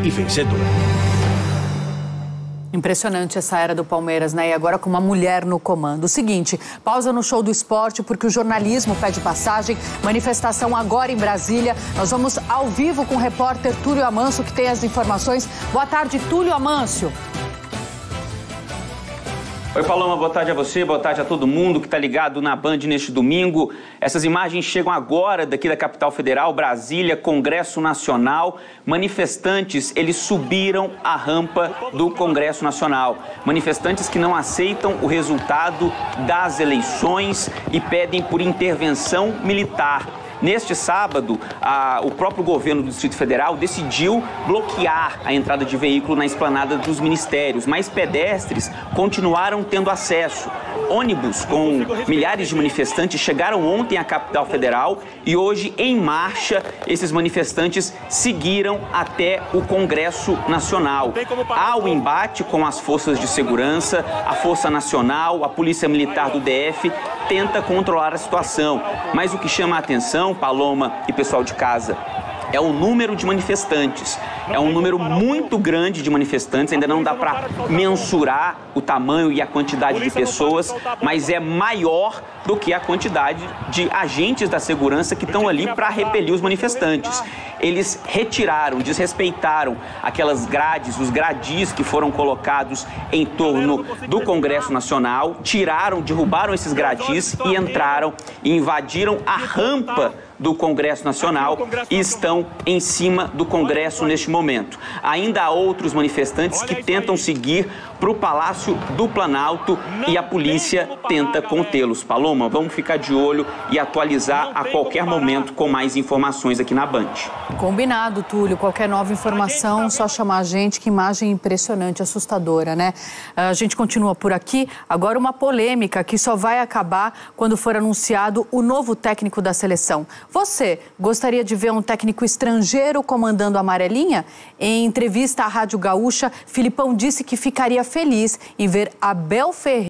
e vencedor. Impressionante essa era do Palmeiras, né? E agora com uma mulher no comando. O seguinte, pausa no show do esporte porque o jornalismo pede passagem. Manifestação agora em Brasília. Nós vamos ao vivo com o repórter Túlio Amâncio, que tem as informações. Boa tarde, Túlio Amâncio. Oi, Paloma, boa tarde a você, boa tarde a todo mundo que está ligado na Band neste domingo. Essas imagens chegam agora daqui da capital federal, Brasília, Congresso Nacional. Manifestantes, eles subiram a rampa do Congresso Nacional. Manifestantes que não aceitam o resultado das eleições e pedem por intervenção militar. Neste sábado, o próprio governo do Distrito Federal decidiu bloquear a entrada de veículo na esplanada dos ministérios, mas pedestres continuaram tendo acesso. Ônibus com milhares de manifestantes chegaram ontem à capital federal e hoje, em marcha, esses manifestantes seguiram até o Congresso Nacional. Há o embate com as forças de segurança, a Força Nacional, a Polícia Militar do DF tenta controlar a situação, mas o que chama a atenção, Paloma e pessoal de casa, é o número de manifestantes. É um número muito grande de manifestantes, ainda não dá para mensurar o tamanho e a quantidade de pessoas, mas é maior do que a quantidade de agentes da segurança que estão ali para repelir os manifestantes. Eles retiraram, desrespeitaram aquelas grades, os gradis que foram colocados em torno do Congresso Nacional, derrubaram esses gradis e entraram e invadiram a rampa do Congresso Nacional e estão em cima do Congresso neste momento. Ainda há outros manifestantes que tentam seguir para o Palácio do Planalto e a polícia tenta contê-los. Paloma, vamos ficar de olho e atualizar a qualquer momento com mais informações aqui na Band. Combinado, Túlio. Qualquer nova informação, só chamar a gente. Que imagem impressionante, assustadora, né? A gente continua por aqui. Agora uma polêmica que só vai acabar quando for anunciado o novo técnico da seleção. Você gostaria de ver um técnico estrangeiro comandando a amarelinha? Em entrevista à Rádio Gaúcha, Filipão disse que ficaria feliz em ver Abel Ferreira